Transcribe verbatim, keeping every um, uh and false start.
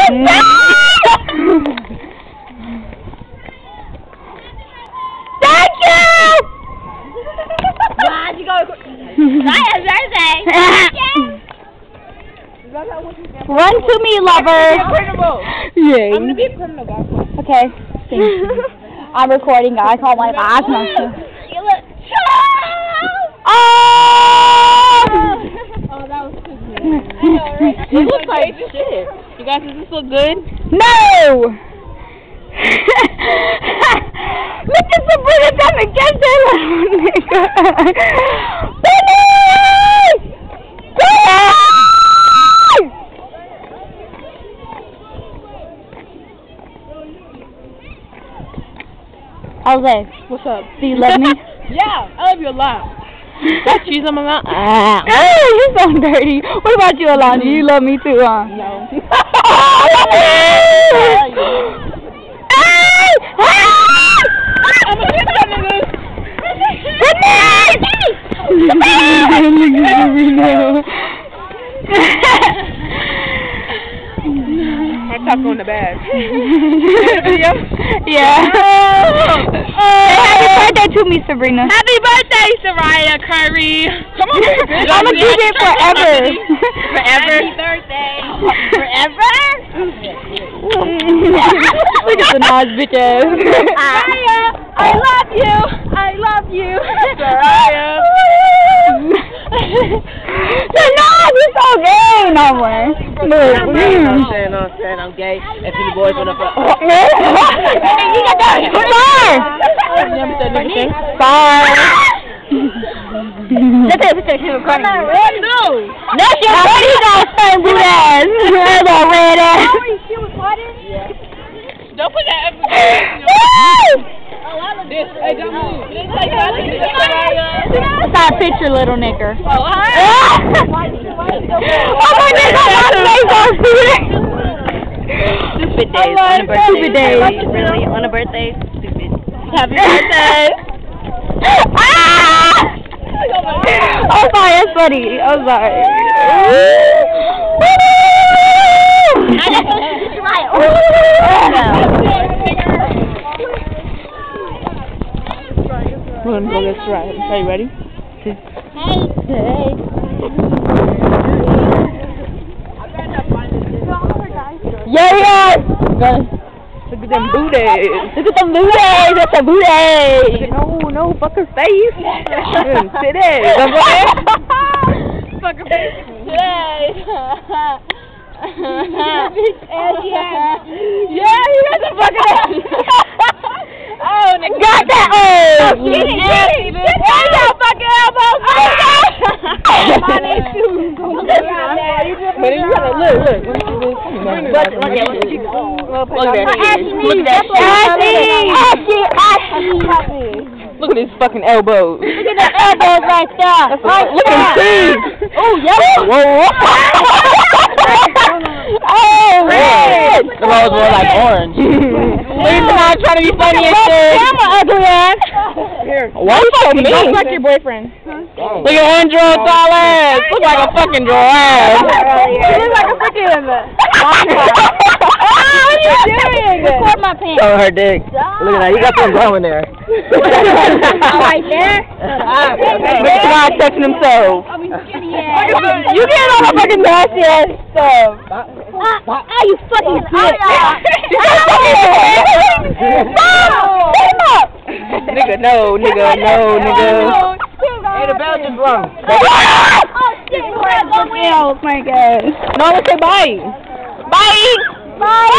Thank you! Why'd you go? Ryan's birthday! Run to me, lover! Yeah. I'm gonna be a criminal, guys. Okay. Thank you. I'm recording, guys. All my eyes. You look. Oh! Oh, that was too good. It looks like shit. You guys, does this look good? No! Mister Sabrina, come and get that little nigga. Benny! Jose, What's up? do you love me? Yeah, I love you a lot. That cheese on my mouth? Ah. You're so dirty. What about you, Alonzo? You love me too, huh? No. I'm a good nigga. My top on the bag. Video? Yeah. Say happy birthday to me, Sabrina. Happy birthday, Soraya Curry. Come on, bitch. I'm gonna keep it forever. Forever? Happy birthday. Forever? Look at the nice bitch ass. Soraya, I love you. I love you. Soraya. Soraya, you're so gay. No more. I'm saying, I'm saying, I'm saying, I'm gay. If any boys wanna fuck. You got that. Bye. Bye. That's it. That's it. I'm not ready. No. That's your buddy, you got same blue ass. That's all red ass. Don't put that extra gas in your this. Hey, don't move. That's not a picture, little nigger. Oh, hi. Oh my God, Stupid days on a birthday. Stupid days. Really, on a birthday? Stupid. Happy birthday. Ah! I'm sorry, that's funny. I'm sorry. We're gonna go this right. Are you ready? Hey. Yeah, yeah. Look at them booties. Look at them booties. That's a booty. No, no, fuck her face. Sit there. Fuck her face. Yeah, you got the fucking ass. Oh, nigga. Got that. Oh, Get it, Eddie. Get your fucking elbows. But you gotta look, look. Look at Look at these fucking elbows. Look at the elbows right there. Right Look at these. Oh, yeah. Whoa. Oh, red. The rose were like orange. Leave not trying to be funny and shit. Camera ugly ass. Here. Why you so mean? Don't fuck your boyfriend. Look at Andrew tall ass. Look like a fucking giraffe. You look like a freaking... What are you doing? Record my pants. Show her dick. Look at that. You got some glowing there. Right there? Look at God touching himself. You get all the fucking nasty ass stuff. Ah, you fucking bitch. Nigga, no, nigga, no, nigga. Hey, the Belgian drum. Oh, shit. Oh, my God. No, let's say bye. Bye. Bye.